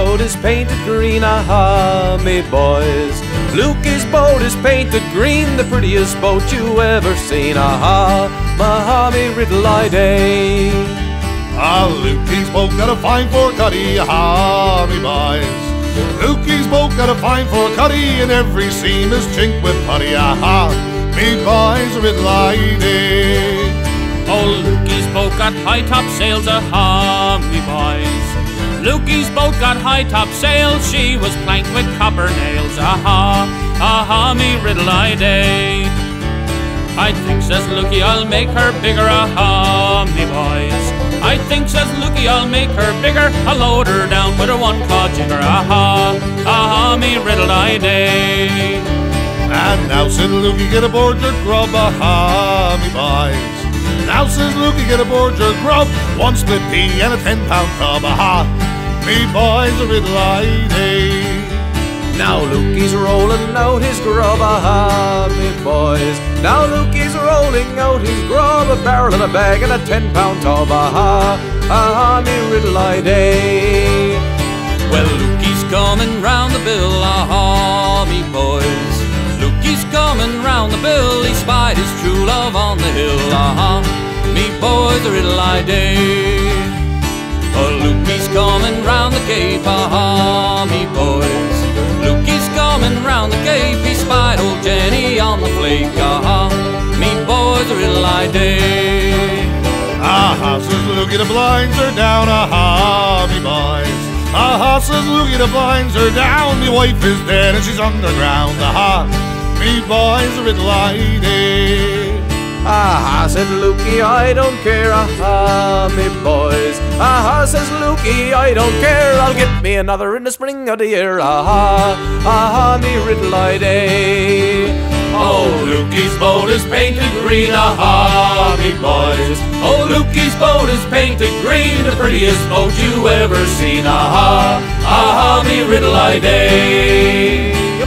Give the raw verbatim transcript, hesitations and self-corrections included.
boat is painted green, aha, me boys. Lukey's boat is painted green, the prettiest boat you ever seen, aha, aha, me riddle-I-day. Ah, Lukey's boat got a fine for cuddy, aha, me boys. Lukey's boat got a fine for cuddy, and every seam is chinked with putty, aha, me boys, riddle-I-day. Oh, Lukey's boat got high-top sails, aha, me boys. Lukey's boat got high-top sails, she was planked with copper nails, aha, aha, me riddle-I-day. I think, says Lukey, I'll make her bigger, aha, me boys. I think, says Lukey, I'll make her bigger, I'll load her down with a one-claw jigger, aha, aha, me riddle-I-day. And now, said Lukey, get aboard your grub, aha, me boys. Now, says Lukey, get aboard your grub, one split pea and a ten-pound tub, aha, me boys, a riddle-I-day. Now Lukey's rolling out his grub, aha, me boys. Now Lukey's rolling out his grub, a barrel and a bag and a ten-pound tub, aha, aha, me riddle-I-day. Well, Lukey's coming round the bill, aha, me boys. Lukey's coming round the bill, he spied his true love on the hill, aha, me boys, a riddle-I-day. Oh, Lukey's coming round the cape, aha, me boys. Lukey's coming round the cape, he spied old Jenny on the flake, aha, me boys, a riddle-I-day. Aha, says Lukey, the blinds are down, aha, me boys. Aha, says Lukey, the blinds are down, me wife is dead and she's underground, aha, me boys, a riddle-I-day. Aha, said Lukey, I don't care, aha, me boys. Aha, says Lukey, I don't care, I'll get me another in the spring of the year, aha, aha, me riddle-I-day. Oh, Lukey's boat is painted green, aha, me boys. Oh, Lukey's boat is painted green, the prettiest boat you ever seen, aha, aha, me riddle-I-day.